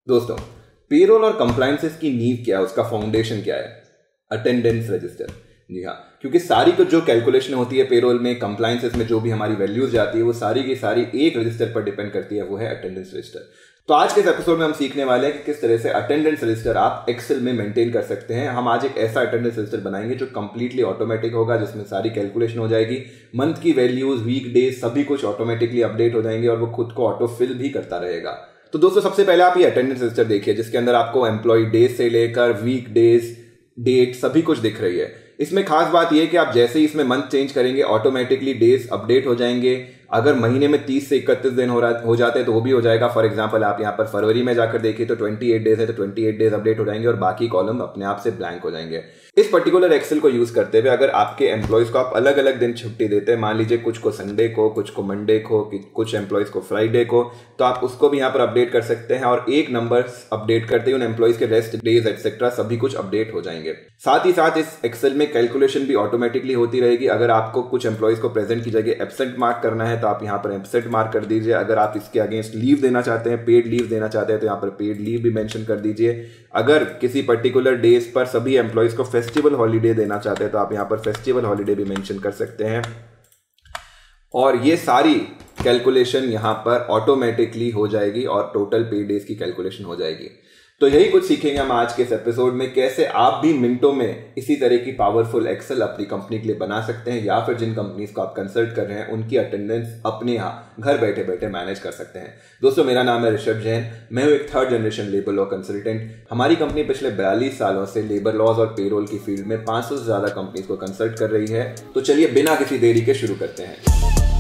दोस्तों, पेरोल और कंप्लायंसेस की नींव क्या है, उसका फाउंडेशन क्या है? Attendance register. जी हाँ, क्योंकि सारी कुछ जो कैलकुलेशन होती है पेरोल में, कंप्लायंसेस में जो भी हमारी वैल्यूज जाती है, वो सारी की सारी एक रजिस्टर पर डिपेंड करती है, वो है अटेंडेंस रजिस्टर। तो आज के इस एपिसोड में हम सीखने वाले हैं कि किस तरह से अटेंडेंस रजिस्टर आप एक्सेल में मेंटेन कर सकते हैं। हम आज एक ऐसा अटेंडेंस रजिस्टर बनाएंगे जो कंप्लीटली ऑटोमेटिक होगा, जिसमें सारी कैलकुलेशन हो जाएगी, मंथ की वैल्यूज, वीक डेज, सभी कुछ ऑटोमेटिकली अपडेट हो जाएंगे और वो खुद को ऑटो फिल भी करता रहेगा। तो दोस्तों, सबसे पहले आप ये अटेंडेंस रजिस्टर देखिए, जिसके अंदर आपको एम्प्लॉय डेज से लेकर वीक डेज, डेट, सभी कुछ दिख रही है। इसमें खास बात यह है कि आप जैसे ही इसमें मंथ चेंज करेंगे, ऑटोमेटिकली डेज अपडेट हो जाएंगे। अगर महीने में 30 से 31 दिन हो जाते हैं तो वो भी हो जाएगा। फॉर एग्जांपल, आप यहाँ पर फरवरी में जाकर देखिए तो 28 डेज है, तो 28 डेज अपडेट हो जाएंगे और बाकी कॉलम अपने आप से ब्लैंक हो जाएंगे। इस पर्टिकुलर एक्सेल को यूज करते हुए अगर आपके एम्प्लॉयज को आप अलग अलग दिन छुट्टी देते हैं, मान लीजिए कुछ को संडे को, कुछ को मंडे को, कुछ एम्प्लॉयज को फ्राइडे को, तो आप उसको भी यहाँ पर अपडेट कर सकते हैं और एक नंबर अपडेट करते ही उन एम्प्लॉयज के रेस्ट डेज एक्सेट्रा सभी कुछ अपडेट हो जाएंगे। साथ ही साथ इस एक्सेल में कैलकुलेशन भी ऑटोमेटिकली होती रहेगी। अगर आपको कुछ एम्प्लॉयज को प्रेजेंट की जगह एब्सेंट मार्क करना है तो आप यहाँ पर एब्सेंट मार्क कर दीजिए। अगर आप इसके अगेंस्ट लीव देना चाहते हैं, पेड लीव देना चाहते हैं, तो यहाँ पर पेड लीव भी मेंशन कर दीजिए। अगर किसी पर्टिकुलर डेज पर सभी एम्प्लॉयज को फेस्टिवल हॉलीडे देना चाहते हैं तो आप यहाँ पर फेस्टिवल हॉलीडे भी मेंशन कर सकते हैं। और ये सारी कैलकुलेशन यहाँ पर ऑटोमेटिकली हो जाएगी और टोटल पे डेज की कैलकुलेशन हो जाएगी। तो यही कुछ सीखेंगे हम आज के इस एपिसोड में, कैसे आप भी मिनटों में इसी तरह की पावरफुल एक्सेल अपनी कंपनी के लिए बना सकते हैं, या फिर जिन कंपनीज को आप कंसल्ट कर रहे हैं उनकी अटेंडेंस अपने यहाँ घर बैठे बैठे मैनेज कर सकते हैं। दोस्तों, मेरा नाम है ऋषभ जैन, मैं हूँ एक 3rd generation labour law consultant. हमारी कंपनी पिछले 42 सालों से लेबर लॉज और पेरोल की फील्ड में 500 से ज्यादा कंपनीज को कंसल्ट कर रही है। तो चलिए बिना किसी देरी के शुरू करते हैं।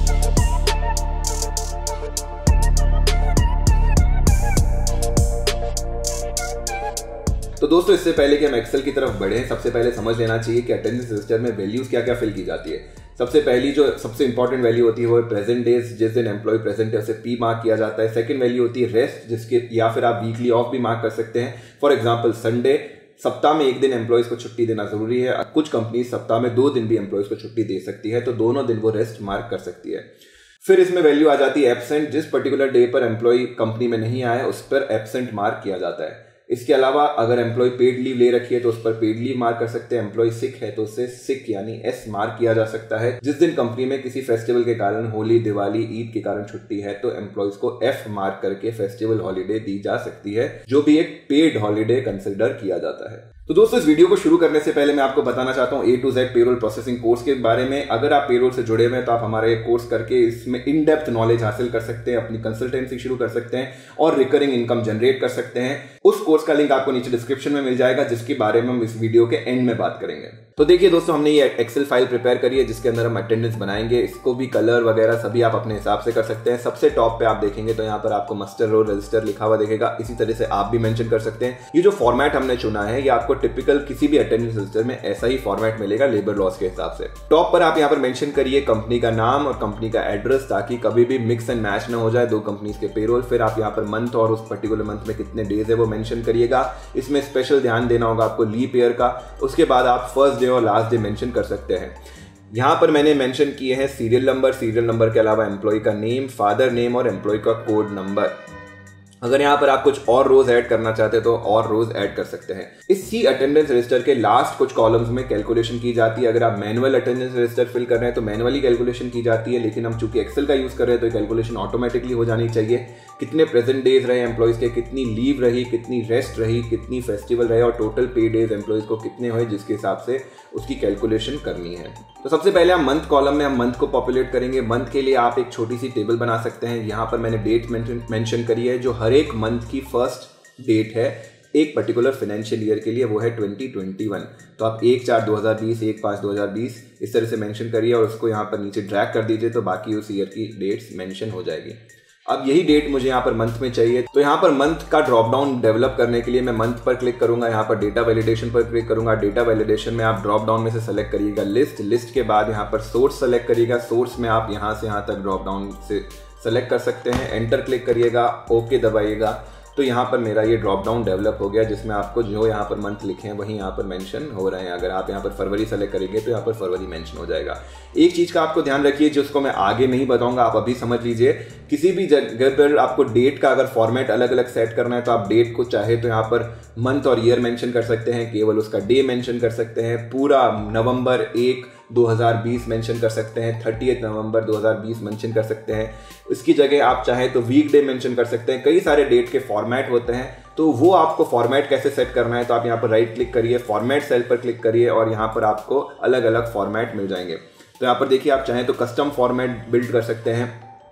तो दोस्तों, इससे पहले कि हम एक्सेल की तरफ बढ़ें, सबसे पहले समझ लेना चाहिए कि अटेंडेंस रजिस्टर में वैल्यूज क्या क्या फिल की जाती है। सबसे पहली जो सबसे इंपॉर्टेंट वैल्यू होती है वो है प्रेजेंट डेज, जिस दिन एम्प्लॉय प्रेजेंट है उसे पी मार्क किया जाता है। सेकंड वैल्यू होती है रेस्ट, जिसके या फिर आप वीकली ऑफ भी मार्क कर सकते हैं। फॉर एग्जांपल, संडे, सप्ताह में एक दिन एम्प्लॉयज को छुट्टी देना जरूरी है। कुछ कंपनी सप्ताह में 2 दिन भी एम्प्लॉयज को छुट्टी दे सकती है, तो दोनों दिन वो रेस्ट मार्क कर सकती है। फिर इसमें वैल्यू आ जाती है एब्सेंट, जिस पर्टिकुलर डे पर एम्प्लॉय कंपनी में नहीं आया उस पर एब्सेंट मार्क किया जाता है। इसके अलावा अगर एम्प्लॉय पेड लीव ले रखी है तो उस पर पेड लीव मार्क कर सकते हैं। एम्प्लॉय सिक है तो उससे सिक यानी एस मार्क किया जा सकता है। जिस दिन कंपनी में किसी फेस्टिवल के कारण, होली, दिवाली, ईद के कारण छुट्टी है तो एम्प्लॉयज को एफ मार्क करके फेस्टिवल हॉलीडे दी जा सकती है, जो भी एक पेड हॉलीडे कंसिडर किया जाता है। तो दोस्तों, इस वीडियो को शुरू करने से पहले मैं आपको बताना चाहता हूं A to Z payroll processing course के बारे में। अगर आप पेरोल से जुड़े हुए हैं तो आप हमारा ये कोर्स करके इसमें इन डेप्थ नॉलेज हासिल कर सकते हैं, अपनी कंसल्टेंसी शुरू कर सकते हैं और रिकरिंग इनकम जनरेट कर सकते हैं। उस कोर्स का लिंक आपको नीचे डिस्क्रिप्शन में मिल जाएगा, जिसके बारे में हम इस वीडियो के एंड में बात करेंगे। तो देखिए दोस्तों, हमने ये एक्सेल फाइल प्रिपेयर करी है जिसके अंदर हम अटेंडेंस बनाएंगे। इसको भी कलर वगैरह सभी आप अपने हिसाब से कर सकते हैं। सबसे टॉप पे आप देखेंगे तो यहाँ पर आपको मास्टर रो रजिस्टर लिखा हुआ दिखेगा। इसी तरह से आप भी मेंशन कर सकते हैं। ये जो फॉर्मेट हमने चुना है ये आपको टिपिकल किसी भी अटेंडेंस रजिस्टर में ऐसा ही फॉर्मेट मिलेगा लेबर लॉस के हिसाब से। टॉप पर आप यहाँ पर मेंशन करिए कंपनी का नाम और कंपनी का एड्रेस, ताकि कभी भी मिक्स एंड मैच ना हो जाए दो कंपनीज के पेरोल। फिर आप यहाँ पर मंथ और उस पर्टिकुलर मंथ में कितने डेज है वो मेंशन करिएगा। इसमें स्पेशल ध्यान देना होगा आपको लीप ईयर का। उसके बाद आप फर्स्ट डे और लास्ट डे मेंशन कर सकते हैं। यहां पर मैंने मेंशन किए हैं सीरियल नंबर के अलावा एम्प्लॉय का नेम, फादर नेम और एम्प्लॉय का कोड नंबर। अगर यहाँ पर आप कुछ और रोज ऐड करना चाहते हैं तो और रोज ऐड कर सकते हैं। इसी अटेंडेंस रजिस्टर के लास्ट कुछ कॉलम्स में कैलकुलेशन की जाती है। अगर आप मैनुअल अटेंडेंस रजिस्टर फिल कर रहे हैं तो मैनुअली कैलकुलेशन की जाती है, लेकिन हम चूंकि एक्सेल का यूज कर रहे हैं तो कैलकुलेशन ऑटोमेटिकली हो जानी चाहिए। कितने प्रेजेंट डेज रहे एम्प्लॉयज के, कितनी लीव रही, कितनी रेस्ट रही, कितनी फेस्टिवल रहे और टोटल पे डेज एम्प्लॉयज को कितने हुए, जिसके हिसाब से उसकी कैलकुलेशन करनी है। तो सबसे पहले हम मंथ कॉलम में हम मंथ को पॉपुलेट करेंगे। मंथ के लिए आप एक छोटी सी टेबल बना सकते हैं। यहाँ पर मैंने डेट मेंशन करी है, जो हर एक मंथ की फर्स्ट डेट है एक पर्टिकुलर फाइनेंशियल ईयर के लिए, वो है 2021। तो आप 1/4/2020, 1/5/2020 इस तरह से मेंशन करिए और उसको यहाँ पर नीचे ड्रैग कर दीजिए, तो बाकी उस ईयर की डेट्स मेंशन हो जाएगी। अब यही डेट मुझे यहाँ पर मंथ में चाहिए, तो यहाँ पर मंथ का ड्रॉप डाउन डेवलप करने के लिए मैं मंथ पर क्लिक करूंगा। यहाँ पर डेटा वैलिडेशन पर क्लिक करूंगा। डेटा वैलिडेशन में आप ड्रॉप डाउन में से सेलेक्ट करिएगा लिस्ट के बाद यहाँ पर सोर्स सेलेक्ट करिएगा। सोर्स में आप यहाँ से यहाँ तक ड्रॉप डाउन से सेलेक्ट कर सकते हैं। एंटर क्लिक करिएगा, ओके दबाइएगा। तो यहाँ पर मेरा ये ड्रॉप डाउन डेवलप हो गया, जिसमें आपको जो यहाँ पर मंथ लिखे हैं वही यहाँ पर मेंशन हो रहे हैं। अगर आप यहाँ पर फरवरी सेलेक्ट करेंगे तो यहाँ पर फरवरी मेंशन हो जाएगा। एक चीज़ का आपको ध्यान रखिए, जिसको मैं आगे नहीं बताऊंगा, आप अभी समझ लीजिए। किसी भी जगह पर आपको डेट का अगर फॉर्मेट अलग अलग सेट करना है तो आप डेट को चाहे तो यहाँ पर मंथ और ईयर मेंशन कर सकते हैं, केवल उसका डे मेंशन कर सकते हैं, पूरा नवंबर 1 2020 मेंशन कर सकते हैं, 30 नवंबर 2020 मेंशन कर सकते हैं। इसकी जगह आप चाहें तो वीक डे मेंशन कर सकते हैं। कई सारे डेट के फॉर्मेट होते हैं, तो वो आपको फॉर्मेट कैसे सेट करना है, तो आप यहाँ पर राइट क्लिक करिए, फॉर्मेट सेल पर क्लिक करिए और यहाँ पर आपको अलग अलग फॉर्मेट मिल जाएंगे। तो यहाँ पर देखिए, आप चाहें तो कस्टम फॉर्मेट बिल्ड कर सकते हैं,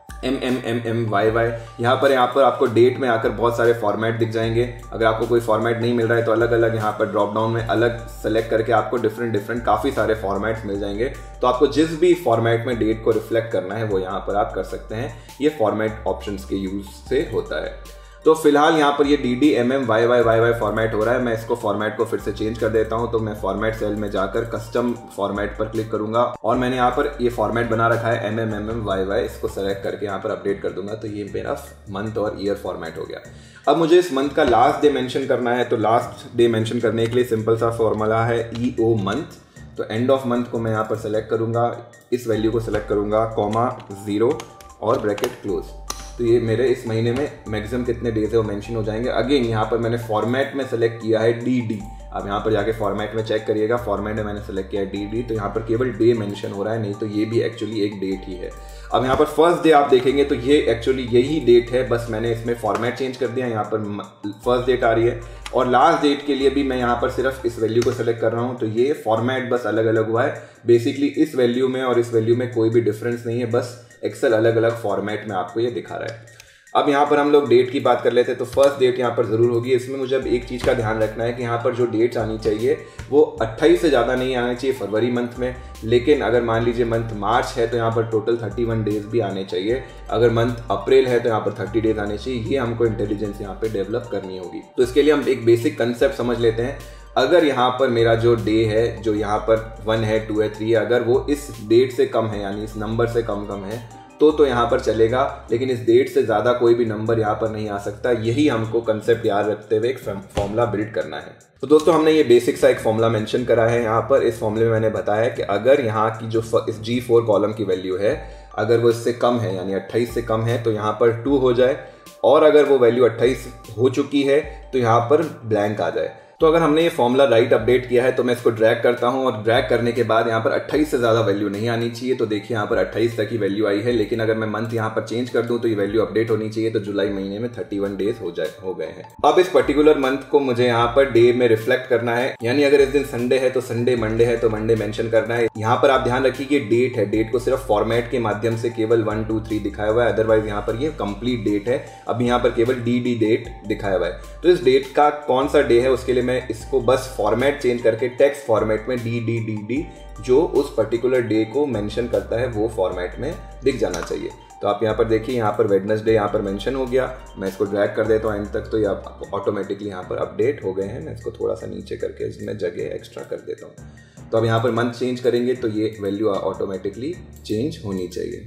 MMMMYY। यहाँ पर आपको डेट में आकर बहुत सारे फॉर्मेट दिख जाएंगे। अगर आपको कोई फॉर्मेट नहीं मिल रहा है तो अलग अलग यहाँ पर ड्रॉप डाउन में अलग सेलेक्ट करके आपको डिफरेंट काफ़ी सारे फॉर्मेट्स मिल जाएंगे। तो आपको जिस भी फॉर्मेट में डेट को रिफ्लेक्ट करना है वो यहाँ पर आप कर सकते हैं। ये फॉर्मेट ऑप्शंस के यूज से होता है। तो फिलहाल यहाँ पर ये DDMMYYYY फॉर्मेट हो रहा है। मैं इसको फॉर्मेट को फिर से चेंज कर देता हूँ। तो मैं फॉर्मेट सेल में जाकर कस्टम फॉर्मेट पर क्लिक करूंगा और मैंने यहाँ पर ये फॉर्मेट बना रखा है MMMMYY। इसको सेलेक्ट करके यहाँ पर अपडेट कर दूंगा तो ये मेरा मंथ और ईयर फॉर्मेट हो गया। अब मुझे इस मंथ का लास्ट डे मेंशन करना है। तो लास्ट डे मेंशन करने के लिए सिंपल सा फॉर्मूला है EO मंथ। तो एंड ऑफ मंथ को मैं यहाँ पर सेलेक्ट करूंगा, इस वैल्यू को सेलेक्ट करूंगा, कॉमा 0 और ब्रैकेट क्लोज। तो ये मेरे इस महीने में मैक्सिमम कितने डेज है वो मेंशन हो जाएंगे। अगेन यहाँ पर मैंने फॉर्मेट में सेलेक्ट किया है DD। अब यहाँ पर जाके फॉर्मेट में चेक करिएगा, फॉर्मेट में मैंने सेलेक्ट किया है DD। तो यहाँ पर केवल डे मेंशन हो रहा है, नहीं तो ये भी एक्चुअली एक डेट ही है। अब यहाँ पर फर्स्ट डे आप देखेंगे तो ये एक्चुअली यही डेट है, बस मैंने इसमें फॉर्मेट चेंज कर दिया। यहाँ पर फर्स्ट डेट आ रही है और लास्ट डेट के लिए भी मैं यहाँ पर सिर्फ इस वैल्यू को सेलेक्ट कर रहा हूँ। तो ये फॉर्मेट बस अलग अलग हुआ है। बेसिकली इस वैल्यू में और इस वैल्यू में कोई भी डिफरेंस नहीं है, बस एक्सेल अलग अलग फॉर्मेट में आपको ये दिखा रहा है। अब यहाँ पर हम लोग डेट की बात कर लेते हैं। तो फर्स्ट डेट यहाँ पर ज़रूर होगी। इसमें मुझे अब एक चीज़ का ध्यान रखना है कि यहाँ पर जो डेट्स आनी चाहिए वो 28 से ज़्यादा नहीं आना चाहिए फरवरी मंथ में। लेकिन अगर मान लीजिए मंथ मार्च है तो यहाँ पर टोटल 31 डेज भी आने चाहिए। अगर मंथ अप्रैल है तो यहाँ पर 30 डेज आने चाहिए। ये हमको इंटेलिजेंस यहाँ पर डेवलप करनी होगी। तो इसके लिए हम एक बेसिक कंसेप्ट समझ लेते हैं। अगर यहाँ पर मेरा जो डे है, जो यहाँ पर 1 है, 2 है, 3 है, अगर वो इस डेट से कम है यानी इस नंबर से कम है तो यहाँ पर चलेगा, लेकिन इस डेट से ज़्यादा कोई भी नंबर यहाँ पर नहीं आ सकता। यही हमको कंसेप्ट याद रखते हुए एक फॉर्मूला बिल्ड करना है। तो दोस्तों, हमने ये बेसिक सा एक फॉर्मूला मेंशन करा है यहाँ पर। इस फॉर्मूले में मैंने बताया कि अगर यहाँ की जो इस G4 कॉलम की वैल्यू है, अगर वो इससे कम है यानी 28 से कम है तो यहाँ पर 2 हो जाए, और अगर वो वैल्यू 28 हो चुकी है तो यहाँ पर ब्लैंक आ जाए। तो अगर हमने ये फॉर्मूला राइट अपडेट किया है तो मैं इसको ड्रैग करता हूं और ड्रैग करने के बाद यहाँ पर 28 से ज़्यादा वैल्यू नहीं आनी चाहिए। तो देखिए यहाँ पर 28 तक की वैल्यू आई है, लेकिन अगर मैं मंथ यहाँ पर चेंज कर दूं तो ये वैल्यू अपडेट होनी चाहिए। तो जुलाई महीने में 31 डेज हो गए हैं। अब इस पर्टिकुलर मंथ को मुझे यहाँ पर डे में रिफ्लेक्ट करना है, यानी अगर इस दिन संडे है तो संडे, मंडे है तो मंडे मेंशन करना है। यहाँ पर आप ध्यान रखिए कि डेट है, डेट को सिर्फ फॉर्मेट के माध्यम से केवल 1 2 3 दिखाया हुआ है, अदरवाइज यहाँ पर ये कंप्लीट डेट है। अब यहाँ पर केवल DD डेट दिखाया हुआ है। तो इस डेट का कौन सा डे है उसके लिए मैं इसको बस फॉर्मेट चेंज करके टेक्स्ट फॉर्मेट में DDDD जो उस पर्टिकुलर डे को मेंशन करता है वो फॉर्मेट में दिख जाना चाहिए। तो आप यहाँ पर देखिए, यहाँ पर वेडनेसडे यहाँ पर मेंशन हो गया। मैं इसको ड्रैग कर देता हूँ एंड तक, तो ये ऑटोमेटिकली यहाँ पर अपडेट हो गए हैं। मैं इसको थोड़ा सा नीचे करके इसमें जगह एक्स्ट्रा कर देता हूँ। तो अब यहाँ पर मंथ चेंज करेंगे तो ये वैल्यू ऑटोमेटिकली चेंज होनी चाहिए।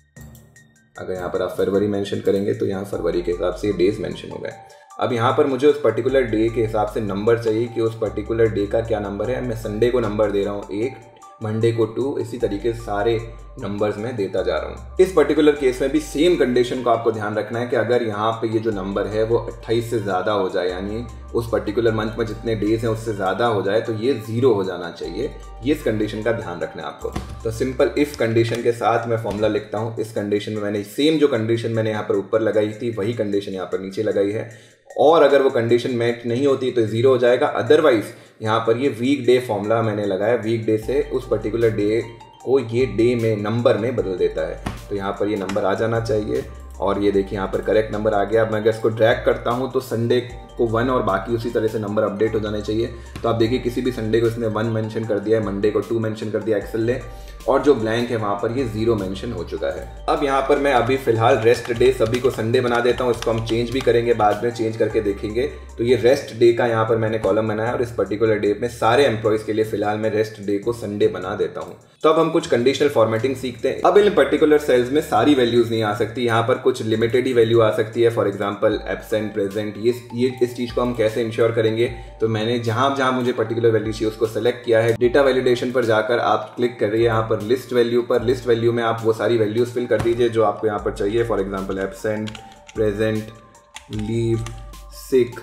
अगर यहाँ पर आप फरवरी मेंशन करेंगे तो यहाँ फरवरी के हिसाब से डेज मेंशन हो गए। अब यहाँ पर मुझे उस पर्टिकुलर डे के हिसाब से नंबर चाहिए कि उस पर्टिकुलर डे का क्या नंबर है। मैं संडे को नंबर दे रहा हूँ 1, मंडे को 2, इसी तरीके से सारे नंबर्स में देता जा रहा हूँ। इस पर्टिकुलर केस में भी सेम कंडीशन को आपको ध्यान रखना है कि अगर यहाँ पे ये जो नंबर है वो 28 से ज़्यादा हो जाए, यानी उस पर्टिकुलर मंथ में जितने डेज हैं उससे ज़्यादा हो जाए, तो ये 0 हो जाना चाहिए। ये इस कंडीशन का ध्यान रखना है आपको। तो सिंपल इफ कंडीशन के साथ मैं फॉर्मूला लिखता हूँ। इस कंडीशन में मैंने सेम जो कंडीशन मैंने यहाँ पर ऊपर लगाई थी वही कंडीशन यहाँ पर नीचे लगाई है, और अगर वो कंडीशन मैच नहीं होती तो 0 हो जाएगा। अदरवाइज यहाँ पर ये वीक डे फॉर्मूला मैंने लगाया, वीक डे से उस पर्टिकुलर डे को ये डे में नंबर में बदल देता है। तो यहाँ पर ये नंबर आ जाना चाहिए, और ये देखिए यहाँ पर करेक्ट नंबर आ गया। अब मैं अगर इसको ड्रैग करता हूँ तो संडे को 1 और बाकी उसी तरह से नंबर अपडेट हो जाने चाहिए। तो आप देखिए किसी भी संडे को इसने 1 मेंशन कर दिया है, मंडे को 2 मेंशन कर दिया एक्सेल ने, और जो ब्लैंक है वहाँ पर ये 0 मेंशन हो चुका है। अब यहाँ पर मैं अभी फिलहाल रेस्ट डे सभी को संडे बना देता हूँ। इसको हम चेंज भी करेंगे, बाद में चेंज करके देखेंगे। तो ये रेस्ट डे का यहाँ पर मैंने कॉलम बनाया, और इस पर्टिकुलर डे में सारे एम्प्लॉयज़ के लिए फिलहाल मैं रेस्ट डे को संडे बना देता हूँ। तो अब हम कुछ कंडीशनल फॉर्मेटिंग सीखते हैं। अब इन पर्टिकुलर सेल्स में सारी वैल्यूज नहीं आ सकती, यहाँ पर कुछ लिमिटेड ही वैल्यू आ सकती है। फॉर एग्जांपल एब्सेंट, प्रेजेंट, ये इस चीज को हम कैसे इंश्योर करेंगे, तो मैंने जहां मुझे पर्टिकुलर वैल्यू चाहिए उसको सेलेक्ट किया है। डेटा वैलिडेशन पर जाकर आप क्लिक करिए यहाँ पर लिस्ट वैल्यू पर। लिस्ट वैल्यू में आप वो सारी वैल्यूज फिल कर दीजिए जो आपको यहाँ पर चाहिए। For example absent, present, leave, sick,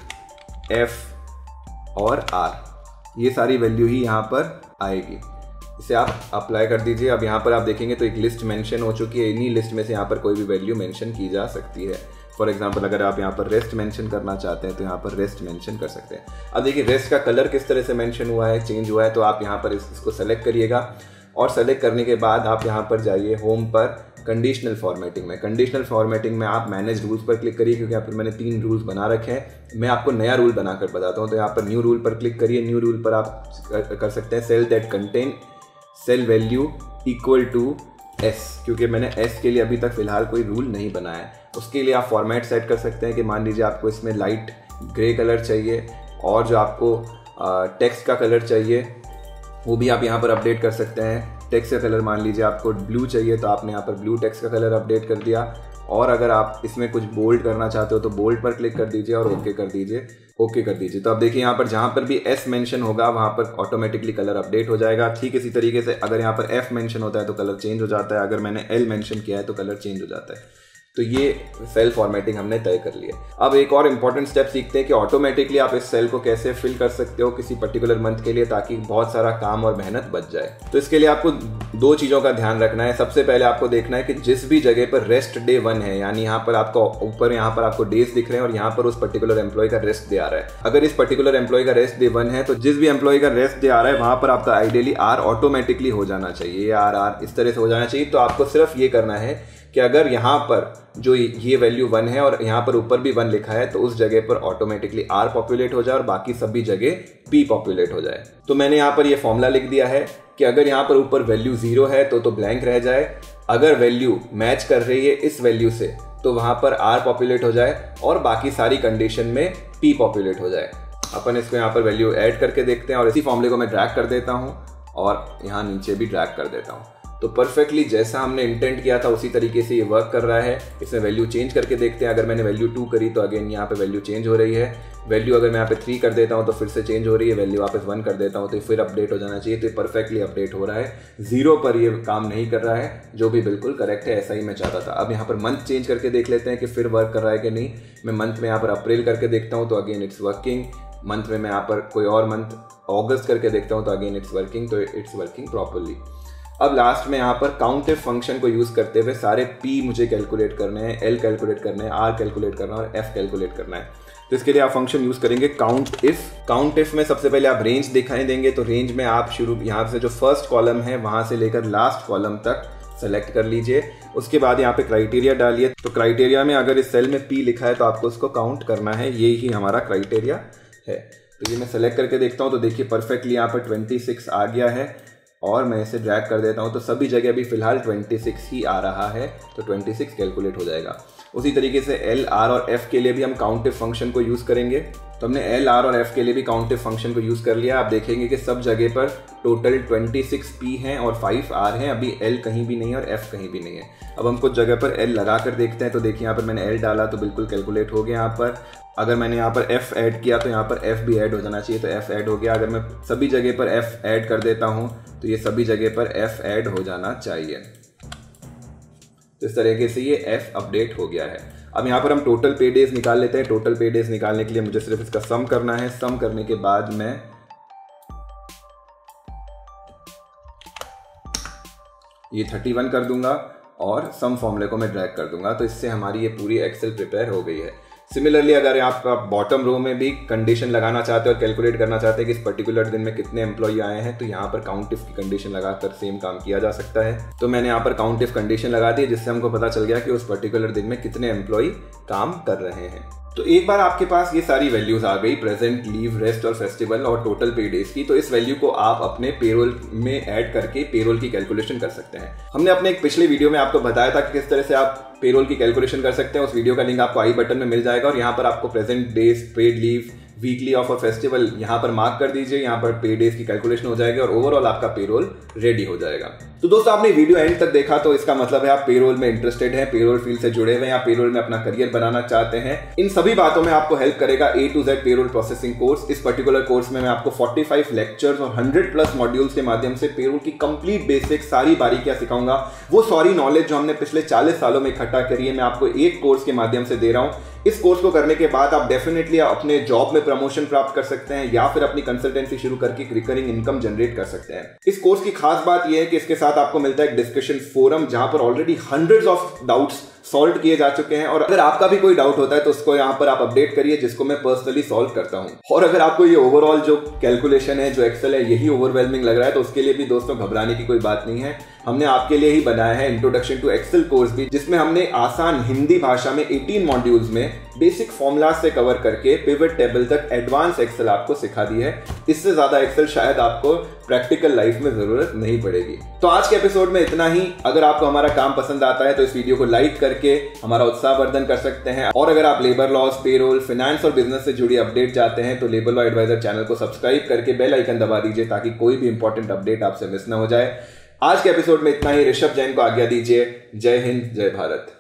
F और आर, ये सारी वैल्यू ही यहाँ पर आएगी। इसे आप अप्लाई कर दीजिए। अब यहाँ पर आप देखेंगे तो एक लिस्ट मेंशन हो चुकी है। इन्हीं लिस्ट में से यहाँ पर कोई भी वैल्यू मेंशन की जा सकती है। फॉर एग्जांपल अगर आप यहाँ पर रेस्ट मेंशन करना चाहते हैं तो यहाँ पर रेस्ट मेंशन कर सकते हैं। अब देखिए रेस्ट का कलर किस तरह से मेंशन हुआ है, चेंज हुआ है, तो आप यहाँ पर इसको सेलेक्ट करिएगा और सेलेक्ट करने के बाद आप यहाँ पर जाइए होम पर कंडीशनल फॉर्मेटिंग में। कंडीशनल फॉर्मेटिंग में आप मैनेज रूल्स पर क्लिक करिए, क्योंकि यहाँ पर मैंने 3 रूल्स बना रखे हैं। मैं आपको नया रूल बनाकर बताता हूँ। तो यहाँ पर न्यू रूल पर क्लिक करिए। न्यू रूल पर आप कर सकते हैं cell that contain cell value equal to S, क्योंकि मैंने एस के लिए अभी तक फिलहाल कोई रूल नहीं बनाया है। उसके लिए आप फॉर्मेट सेट कर सकते हैं कि मान लीजिए आपको इसमें लाइट ग्रे कलर चाहिए और जो आपको टेक्स्ट का कलर चाहिए वो भी आप यहाँ पर अपडेट कर सकते हैं। टेक्स्ट का कलर मान लीजिए आपको ब्लू चाहिए तो आपने यहाँ पर ब्लू टेक्स्ट का कलर अपडेट कर दिया। और अगर आप इसमें कुछ बोल्ड करना चाहते हो तो बोल्ड पर क्लिक कर दीजिए और ओके कर दीजिए, ओके कर दीजिए। तो अब देखिए यहाँ पर जहाँ पर भी एस मेंशन होगा वहाँ पर ऑटोमेटिकली कलर अपडेट हो जाएगा। ठीक इसी तरीके से अगर यहाँ पर एफ मेंशन होता है तो कलर चेंज हो जाता है। अगर मैंने एल मेंशन किया है तो कलर चेंज हो जाता है। तो ये सेल फॉर्मेटिंग हमने तय कर लिया। अब एक और इंपॉर्टेंट स्टेप सीखते हैं कि ऑटोमेटिकली आप इस सेल को कैसे फिल कर सकते हो किसी पर्टिकुलर मंथ के लिए, ताकि बहुत सारा काम और मेहनत बच जाए। तो इसके लिए आपको 2 चीज़ों का ध्यान रखना है। सबसे पहले आपको देखना है कि जिस भी जगह पर रेस्ट डे 1 है, यानी यहाँ पर आपको ऊपर यहाँ पर आपको डेज दिख रहे हैं और यहाँ पर उस पर्टिकुलर एम्प्लॉय का रेस्ट डे आ रहा है। अगर इस पर्टिकुलर एम्प्लॉय का रेस्ट डे 1 है तो जिस भी एम्प्लॉय का रेस्ट डे आ रहा है वहाँ पर आपका आइडियली आर ऑटोमेटिकली हो जाना चाहिए। आर इस तरह से हो जाना चाहिए। तो आपको सिर्फ ये करना है कि अगर यहाँ पर जो ये वैल्यू 1 है और यहाँ पर ऊपर भी 1 लिखा है तो उस जगह पर ऑटोमेटिकली R पॉपुलेट हो जाए और बाकी सभी जगह P पॉपुलेट हो जाए। तो मैंने यहाँ पर ये फॉर्मूला लिख दिया है कि अगर यहाँ पर ऊपर वैल्यू 0 है तो ब्लैंक रह जाए। अगर वैल्यू मैच कर रही है इस वैल्यू से तो वहां पर R पॉपुलेट हो जाए और बाकी सारी कंडीशन में P पॉपुलेट हो जाए। अपन इसको यहाँ पर वैल्यू ऐड करके देखते हैं और इसी फॉर्मूले को मैं ड्रैग कर देता हूँ और यहाँ नीचे भी ड्रैग कर देता हूँ। तो परफेक्टली जैसा हमने इंटेंट किया था उसी तरीके से ये वर्क कर रहा है। इसमें वैल्यू चेंज करके देखते हैं। अगर मैंने वैल्यू 2 करी तो अगेन यहाँ पे वैल्यू चेंज हो रही है। वैल्यू अगर मैं यहाँ पे 3 कर देता हूँ तो फिर से चेंज हो रही है। वैल्यू वापस 1 कर देता हूँ तो फिर अपडेट हो जाना चाहिए। तो परफेक्टली अपडेट हो रहा है। 0 पर ये काम नहीं कर रहा है, जो भी बिल्कुल करेक्ट है। ऐसा ही मैं चाहता था। अब यहाँ पर मंथ चेंज करके देख लेते हैं कि फिर वर्क कर रहा है कि नहीं। मैं मंथ में यहाँ पर अप्रैल करके देखता हूँ तो अगेन इट्स वर्किंग। मंथ में मैं यहाँ पर कोई और मंथ अगस्त करके देखता हूँ तो अगेन इट्स वर्किंग। तो इट्स वर्किंग प्रॉपरली। अब लास्ट में यहाँ पर काउंटिव फंक्शन को यूज करते हुए सारे P मुझे कैलकुलेट करने हैं, L कैलकुलेट करने हैं, R कैलकुलेट करना है और F कैलकुलेट करना है। तो इसके लिए आप फंक्शन यूज करेंगे काउंट इफ। काउंट इफ में सबसे पहले आप रेंज दिखाई देंगे। तो रेंज में आप शुरू यहाँ से जो फर्स्ट कॉलम है वहां से लेकर लास्ट कॉलम तक सेलेक्ट कर लीजिए। उसके बाद यहाँ पे क्राइटेरिया डालिए। तो क्राइटेरिया में अगर इस सेल में P लिखा है तो आपको उसको काउंट करना है। ये ही हमारा क्राइटेरिया है। तो ये मैं सेलेक्ट करके देखता हूँ तो देखिए परफेक्टली यहाँ पर 26 आ गया है और मैं इसे ड्रैग कर देता हूं तो सभी जगह भी फिलहाल 26 ही आ रहा है। तो 26 कैलकुलेट हो जाएगा। उसी तरीके से L, R और F के लिए भी हम काउंटिव फंक्शन को यूज करेंगे। तो हमने L, R और F के लिए भी काउंटिव फंक्शन को यूज कर लिया। आप देखेंगे कि सब जगह पर टोटल 26 P हैं और 5 R हैं। अभी L कहीं भी नहीं है और F कहीं भी नहीं है। अब हम कुछ जगह पर L लगा कर देखते हैं। तो देखिए यहाँ पर मैंने L डाला तो बिल्कुल कैलकुलेट हो गया। यहाँ पर अगर मैंने यहाँ पर F ऐड किया तो यहाँ पर F भी ऐड हो जाना चाहिए। तो F ऐड हो गया। अगर मैं सभी जगह पर F ऐड कर देता हूँ तो ये सभी जगह पर F ऐड हो जाना चाहिए। तो इस तरीके से ये F अपडेट हो गया है। अब यहाँ पर हम टोटल पे डेज निकाल लेते हैं। टोटल पे डेज निकालने के लिए मुझे सिर्फ इसका सम करना है। सम करने के बाद मैं ये 31 कर दूंगा और सम फॉर्मूले को मैं ड्रैग कर दूंगा। तो इससे हमारी ये पूरी एक्सेल प्रिपेयर हो गई है। सिमिलरली अगर आप बॉटम रो में भी कंडीशन लगाना चाहते हो और कैलकुलेट करना चाहते हैं कि इस पर्टिकुलर दिन में कितने एम्प्लॉय आए हैं तो यहाँ पर काउंट इफ की कंडीशन लगाकर सेम काम किया जा सकता है। तो मैंने यहाँ पर काउंट इफ कंडीशन लगा दी जिससे हमको पता चल गया कि उस पर्टिकुलर दिन में कितने एम्प्लॉय काम कर रहे हैं। तो एक बार आपके पास ये सारी वैल्यूज आ गई, प्रेजेंट, लीव, रेस्ट और फेस्टिवल और टोटल पे डेज की, तो इस वैल्यू को आप अपने पेरोल में ऐड करके पेरोल की कैलकुलेशन कर सकते हैं। हमने अपने एक पिछले वीडियो में आपको बताया था कि किस तरह से आप पेरोल की कैलकुलेशन कर सकते हैं। उस वीडियो का लिंक आपको आई बटन में मिल जाएगा और यहाँ पर आपको present days, paid leave, weekly off uh festival यहाँ पर मार्क कर दीजिए, यहाँ पर पे डेज की कैलकुलेशन हो जाएगी और ओवरऑल आपका पेरोल रेडी हो जाएगा। तो दोस्तों आपने वीडियो एंड तक देखा तो इसका मतलब है आप पेरोल में इंटरेस्टेड हैं, पेरोल फील्ड से जुड़े हुए हैं या पेरोल में अपना करियर बनाना चाहते हैं। इन सभी बातों में आपको हेल्प करेगा A to Z payroll processing course. इस पर्टिकुलर कोर्स में मैं आपको 45 लेक्चर्स और 100+ मॉड्यूल्स के माध्यम से पेरोल की कंप्लीट बेसिक सारी बारीकियां सिखाऊंगा। वो सारी नॉलेज जो हमने पिछले 40 सालों में इकट्ठा करी है मैं आपको एक कोर्स के माध्यम से दे रहा हूं। इस कोर्स को करने के बाद आप डेफिनेटली अपने जॉब में प्रमोशन प्राप्त कर सकते हैं या फिर अपनी कंसल्टेंसी शुरू करके रिकरिंग इनकम जनरेट कर सकते हैं। इस कोर्स की खास बात यह है कि इसके साथ आपको मिलता है एक डिस्कशन फोरम जहां पर already hundreds of doubts solve किए जा चुके हैं और अगर आपका भी कोई डाउट होता है तो उसको यहाँ पर आप अपडेट करिए, जिसको मैं पर्सनली सॉल्व करता हूँ। और अगर आपको ये ओवरऑल जो कैलकुलेशन है, जो एक्सेल है, यही ओवरवेलमिंग लग रहा है तो उसके लिए भी दोस्तों घबराने की कोई बात नहीं है। हमने आपके लिए ही बनाया है इंट्रोडक्शन टू एक्सेल कोर्स भी, जिसमें हमने आसान हिंदी भाषा में 18 मॉड्यूल्स में बेसिक फॉर्मूला से कवर करके पिवट टेबल तक एडवांस एक्सेल आपको सिखा दी है। इससे ज्यादा एक्सेल शायद आपको प्रैक्टिकल लाइफ में जरूरत नहीं पड़ेगी। तो आज के एपिसोड में इतना ही। अगर आपको हमारा काम पसंद आता है तो इस वीडियो को लाइक करके हमारा उत्साहवर्धन कर सकते हैं और अगर आप लेबर लॉस, पेरोल, फाइनेंस और बिजनेस से जुड़ी अपडेट चाहते हैं तो लेबर लॉ एडवाइजर चैनल को सब्सक्राइब करके बेल आइकन दबा दीजिए ताकि कोई भी इंपॉर्टेंट अपडेट आपसे मिस ना हो जाए। आज के एपिसोड में इतना ही। ऋषभ जैन को आज्ञा दीजिए। जय हिंद, जय भारत।